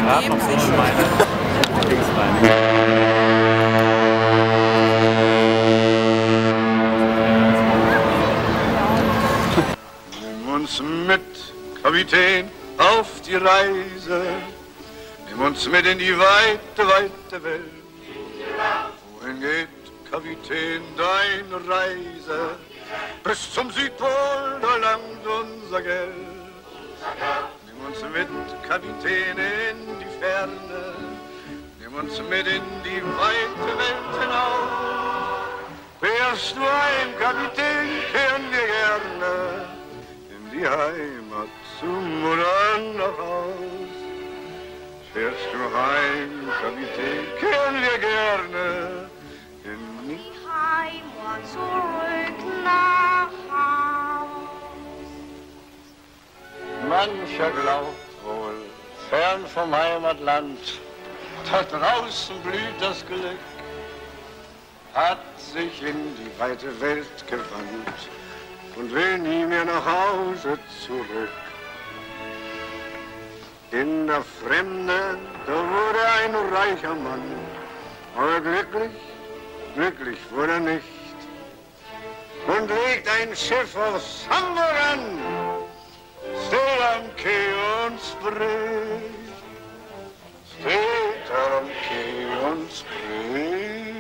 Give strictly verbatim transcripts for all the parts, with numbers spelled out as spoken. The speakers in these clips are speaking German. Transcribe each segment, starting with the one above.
ergeben sich schon. Nimm uns mit, Kapitän, auf die Reise. Nimm uns mit in die weite, weite Welt. Wohin geht, Kapitän, deine Reise? Bis zum Südpol, da langt unser Geld. Nimm uns mit, Kapitän, in die Ferne. Nimm uns mit in die weite Welt hinaus. Wärst du ein Kapitän, kehren wir gerne in die Heimat zum Mutter nach Haus. Fährst du heim, Kapitän, kehren wir gerne in die Heimat zurück nach Haus. Mancher glaubt wohl, fern vom Heimatland, da draußen blüht das Glück, hat sich in die weite Welt gewandt und will nie mehr nach Hause zurück. In der Fremde, da wurde ein reicher Mann, aber glücklich, glücklich wurde er nicht. Und legt ein Schiff aus Hamburg an, steht am Quai und spricht, steht am Quai und spricht.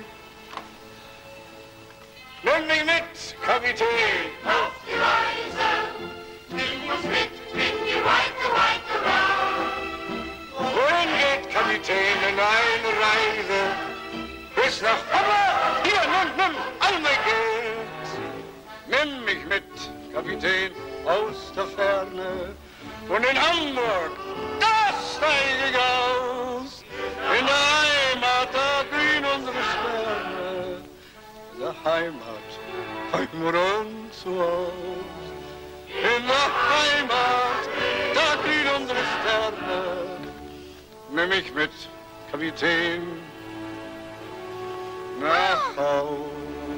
Nimm mich mit, Kapitän, Auf die Reise, nimm uns mit in die weite, weite Welt. wohin geht, Kapitän, in eine Reise? Bis nach Hamburg, hier, nimm, nimm, all mein Geld. Nimm mich mit, Kapitän, aus der Ferne. Und in Hamburg, da steige ich aus. In der Heimat, da glühen unsere Sterne. In der Heimat, bei Mutter zu Haus. In der Heimat, da glühen unsere Sterne. Nimm mich mit, Kapitän, nach Haus.